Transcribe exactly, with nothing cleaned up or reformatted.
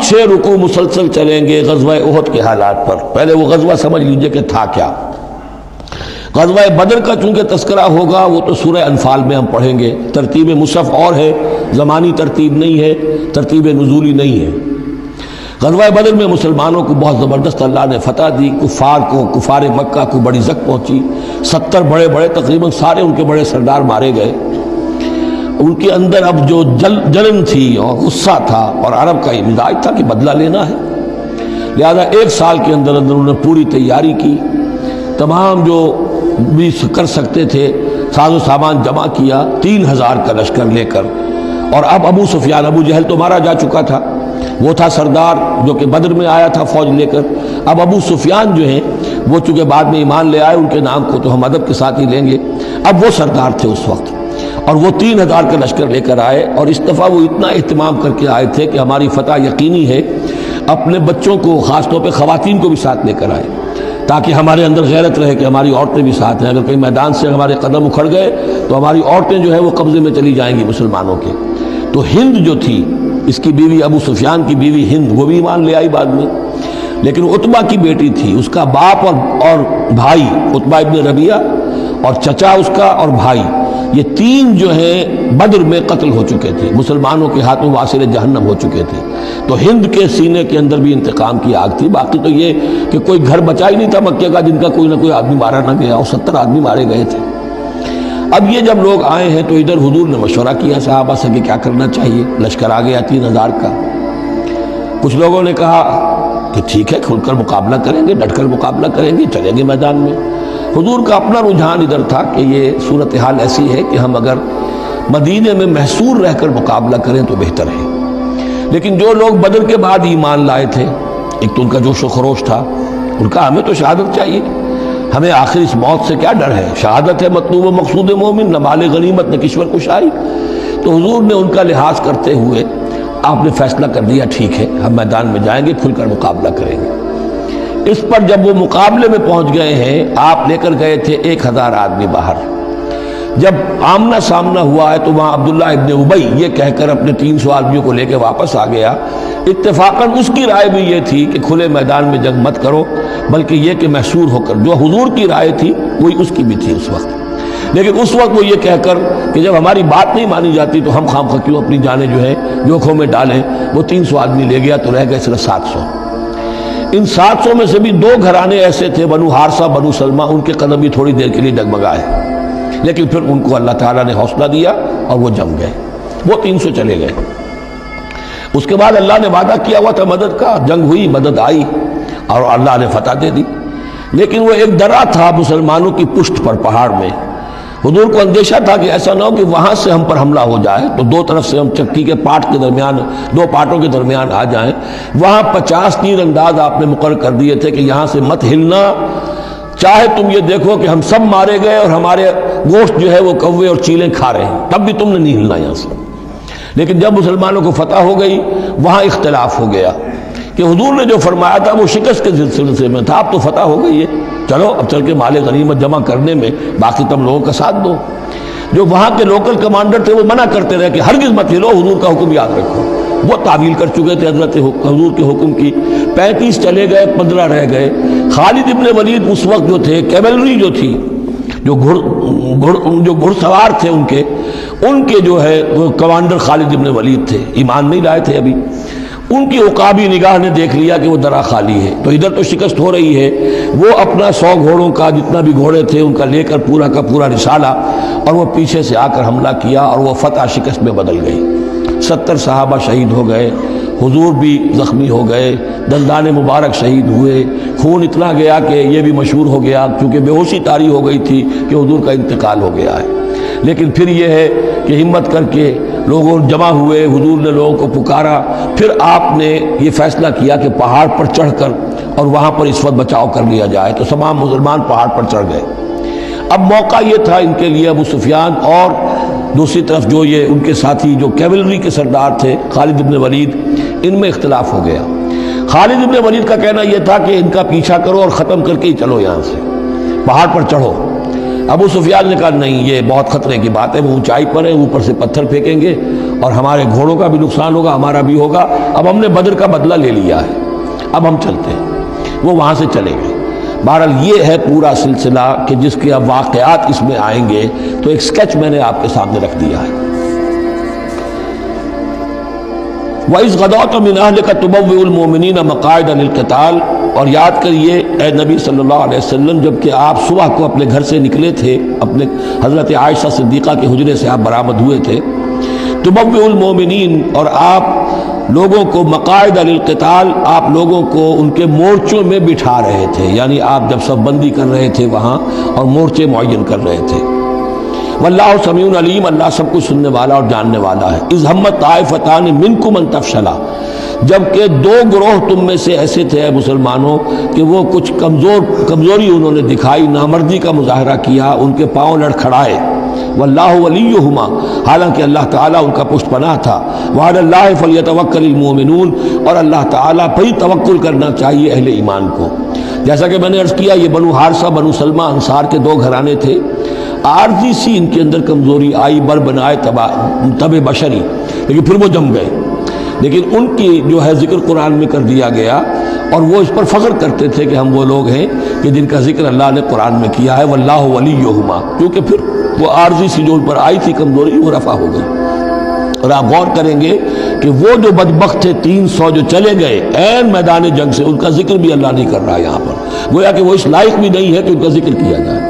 چھ رکوع مسلسل چلیں گے غزوہ احد کے حالات پر. پہلے وہ غزوہ سمجھ لیجئے کہ تھا کیا. غزوہ بدر کا چونکہ تذکرہ ہوگا وہ تو سورہ انفال میں ہم پڑھیں گے. ترتیب مصحف اور ہے، زمانی ترتیب نہیں ہے، ترتیب نزولی نہیں ہے. غزوہ بدر میں مسلمانوں کو بہت زبردست اللہ نے فتح دی. کفار کو، کفار مکہ کو بڑی زک پہنچی. ستر بڑے بڑے تقریباً سارے ان کے بڑے سردار مارے گئے. ان کے اندر اب جو جل جلن تھی اور غصہ تھا، اور عرب کا یہ مزاج تھا کہ بدلہ لینا ہے، لہذا ایک سال کے اندر اندر انہوں نے پوری تیاری کی. تمام جو بھی کر سکتے تھے ساز و سامان جمع کیا، تین ہزار کا لشکر لے کر. اور اب ابو سفیان، ابو جہل تو مارا جا چکا تھا، وہ تھا سردار جو کہ بدر میں آیا تھا فوج لے کر. اب ابو سفیان جو ہیں وہ چونکہ بعد میں ایمان لے آئے، ان کے نام کو تو ہم ادب کے ساتھ ہی لیں گے. اب وہ سردار تھے اس وقت، اور وہ تین ہزار کا لشکر لے کر آئے. اور اس دفعہ وہ اتنا اہتمام کر کے آئے تھے کہ ہماری فتح یقینی ہے. اپنے بچوں کو، خاص طور پہ خواتین کو بھی ساتھ لے کر آئے تاکہ ہمارے اندر غیرت رہے کہ ہماری عورتیں بھی ساتھ ہیں. اگر کہیں میدان سے ہمارے قدم اکھڑ گئے تو ہماری عورتیں جو ہے وہ قبضے میں چلی جائیں گی مسلمانوں کے. تو ہند جو تھی، اس کی بیوی، ابو سفیان کی بیوی ہند، وہ بھی ایمان لے آئی بعد میں. لیکن عتبہ کی بیٹی تھی، اس کا باپ اور اور بھائی عتبہ ابن ربیعہ، اور چچا اس کا اور بھائی، یہ تین جو ہیں بدر میں قتل ہو چکے تھے، مسلمانوں کے ہاتھوں واصل جہنم ہو چکے تھے. تو ہند کے سینے کے اندر بھی انتقام کی آگ تھی. باقی تو یہ کہ کوئی گھر بچا ہی نہیں تھا مکے کا جن کا کوئی نہ کوئی آدمی مارا نہ گیا، اور ستر آدمی مارے گئے تھے. اب یہ جب لوگ آئے ہیں تو ادھر حضور نے مشورہ کیا صحابہ سے کہ کیا کرنا چاہیے. لشکر آ گیا تین ہزار کا. کچھ لوگوں نے کہا کہ ٹھیک ہے، کھل کر مقابلہ کریں گے، ڈٹ کر مقابلہ کریں گے، چلیں گے میدان میں. حضور کا اپنا رجحان ادھر تھا کہ یہ صورتحال ایسی ہے کہ ہم اگر مدینے میں محصور رہ کر مقابلہ کریں تو بہتر ہے. لیکن جو لوگ بدر کے بعد ایمان لائے تھے، ایک تو ان کا جوش و خروش تھا، ان کا ہمیں تو شہادت چاہیے، ہمیں آخر اس موت سے کیا ڈر ہے، شہادت ہے مطلوب و مقصود مومن، نہ مال غنیمت نہ کشور کشائی. تو حضور نے ان کا لحاظ کرتے ہوئے آپ نے فیصلہ کر دیا ٹھیک ہے ہم میدان میں جائیں گے، کھل کر مقابلہ کریں گے. اس پر جب وہ مقابلے میں پہنچ گئے ہیں، آپ لے کر گئے تھے ایک ہزار آدمی باہر. جب آمنا سامنا ہوا ہے تو وہاں عبداللہ ابن ابی یہ کہہ کر اپنے تین سو آدمیوں کو لے کے واپس آ گیا. اتفاقاً اس کی رائے بھی یہ تھی کہ کھلے میدان میں جنگ مت کرو، بلکہ یہ کہ محصور ہو کر. جو حضور کی رائے تھی وہی اس کی بھی تھی اس وقت. لیکن اس وقت وہ یہ کہہ کر کہ جب ہماری بات نہیں مانی جاتی تو ہم خام خواہ کیوں اپنی جانیں جو ہے جوکھوں میں ڈالیں. وہ تین سو آدمی لے گیا تو رہ گئے صرف سات سو. ان سات سو میں سے بھی دو گھرانے ایسے تھے، بنو حارثہ بنو سلمہ، ان کے قدم بھی تھوڑی دیر کے لیے ڈگمگائے، لیکن پھر ان کو اللہ تعالیٰ نے حوصلہ دیا اور وہ جم گئے. وہ تین سو چلے گئے. اس کے بعد اللہ نے وعدہ کیا ہوا تھا مدد کا، جنگ ہوئی، مدد آئی اور اللہ نے فتح دے دی. لیکن وہ ایک درہ تھا مسلمانوں کی پشت پر پہاڑ میں. حضور کو اندیشہ تھا کہ ایسا نہ ہو کہ وہاں سے ہم پر حملہ ہو جائے تو دو طرف سے ہم چکی کے پاٹ کے درمیان، دو پاٹوں کے درمیان آ جائیں. وہاں پچاس تیر انداز آپ نے مقرر کر دیے تھے کہ یہاں سے مت ہلنا، چاہے تم یہ دیکھو کہ ہم سب مارے گئے اور ہمارے گوشت جو ہے وہ کوے اور چیلیں کھا رہے ہیں، تب بھی تم نے نہیں ہلنا یہاں سے. لیکن جب مسلمانوں کو فتح ہو گئی وہاں اختلاف ہو گیا کہ حضور نے جو فرمایا تھا وہ شکست کے سلسلے میں تھا. اب تو فتح ہو گئی ہے، چلو اب چل کے مال غنیمت جمع کرنے میں باقی تم لوگوں کا ساتھ دو. جو وہاں کے لوکل کمانڈر تھے وہ منع کرتے رہے کہ ہرگز مت ہلو، حضور کا حکم یاد رکھو. وہ تعویل کر چکے تھے حضرت حضور کے حکم کی. پینتیس چلے گئے، پندرہ رہ گئے. خالد ابن ولید اس وقت جو تھے، کیولری جو تھی، جو گھڑ گھڑ جو گھڑ سوار تھے ان کے ان کے جو ہے وہ کمانڈر خالد ابن ولید تھے، ایمان نہیں لائے تھے ابھی. ان کی عقابی نگاہ نے دیکھ لیا کہ وہ درہ خالی ہے، تو ادھر تو شکست ہو رہی ہے. وہ اپنا سو گھوڑوں کا جتنا بھی گھوڑے تھے ان کا لے کر پورا کا پورا رسالہ، اور وہ پیچھے سے آ کر حملہ کیا اور وہ فتح شکست میں بدل گئی. ستر صحابہ شہید ہو گئے، حضور بھی زخمی ہو گئے، دندان مبارک شہید ہوئے. خون اتنا گیا کہ یہ بھی مشہور ہو گیا کیونکہ بے ہوشی طاری ہو گئی تھی کہ حضور کا انتقال ہو گیا ہے. لیکن پھر یہ ہے کہ ہمت کر کے لوگوں جمع ہوئے، حضور نے لوگوں کو پکارا. پھر آپ نے یہ فیصلہ کیا کہ پہاڑ پر چڑھ کر اور وہاں پر اس وقت بچاؤ کر لیا جائے. تو تمام مسلمان پہاڑ پر چڑھ گئے. اب موقع یہ تھا ان کے لیے، ابو سفیان اور دوسری طرف جو یہ ان کے ساتھی جو کیولری کے سردار تھے خالد ابن ولید، ان میں اختلاف ہو گیا. خالد ابن ولید کا کہنا یہ تھا کہ ان کا پیچھا کرو اور ختم کر کے ہی چلو، یہاں سے پہاڑ پر چڑھو. ابو سفیان نے کہا نہیں یہ بہت خطرے کی بات ہے، وہ اونچائی پر ہے، اوپر سے پتھر پھینکیں گے اور ہمارے گھوڑوں کا بھی نقصان ہوگا، ہمارا بھی ہوگا، اب ہم نے بدر کا بدلہ لے لیا ہے، اب ہم چلتے ہیں۔ وہ وہاں سے چلے گئے۔ بہرحال یہ ہے پورا سلسلہ کہ جس کے اب واقعات اس میں آئیں گے، تو ایک سکیچ میں نے آپ کے سامنے رکھ دیا ہے۔ وَإِذْ غَدَوْتَ مِنْ أَهْلِكَ تُبَوِّئُ الْمُؤْمِنِينَ مَقَاعِدَ لِلْقِتَالِ، اور یاد کریے اے نبی صلی اللہ علیہ وسلم جب کہ آپ صبح کو اپنے گھر سے نکلے تھے، اپنے حضرت عائشہ صدیقہ کے حجرے سے آپ برآمد ہوئے تھے، تُبَوِّئُ الْمُؤْمِنِينَ، اور آپ لوگوں کو مقاعد للقتال، آپ لوگوں کو ان کے مورچوں میں بٹھا رہے تھے، یعنی آپ جب صف بندی کر رہے تھے وہاں اور مورچے معین کر رہے تھے۔ واللہ سمیع علیم، اللہ سب کچھ سننے والا اور جاننے والا ہے۔ اذ ہمت طائفتان منکم ان تفشلا، جبکہ دو گروہ تم میں سے ایسے تھے اے مسلمانوں کہ وہ کچھ کمزور کمزوری انہوں نے دکھائی، نامردی کا مظاہرہ کیا، ان کے پاؤں لڑکھڑائے۔ واللہ ولیہما، حالانکہ اللہ تعالیٰ ان کا پشت پناہ تھا۔ وعلی اللہ فلیتوکل المؤمنون، اور اللہ تعالیٰ پر ہی توکل کرنا چاہیے اہل ایمان کو۔ جیسا کہ میں نے عرض کیا، یہ بنو حارثہ بنو سلمہ انصار کے دو گھرانے تھے، عارضی سی ان کے اندر کمزوری آئی، بر بنائے تب بشری، لیکن پھر وہ جم گئے۔ لیکن ان کی جو ہے ذکر قرآن میں کر دیا گیا، اور وہ اس پر فخر کرتے تھے کہ ہم وہ لوگ ہیں کہ جن کا ذکر اللہ نے قرآن میں کیا ہے۔ واللہ ولیہما، کیونکہ پھر وہ عارضی سی جو ان پر آئی تھی کمزوری، وہ رفع ہو گئی۔ اور آپ غور کریں گے کہ وہ جو بدبخت تھے تین سو جو چلے گئے عین میدان جنگ سے، ان کا ذکر بھی اللہ نہیں کر رہا یہاں پر، گویا کہ وہ اس لائق بھی نہیں ہے کہ ان کا ذکر کیا جائے۔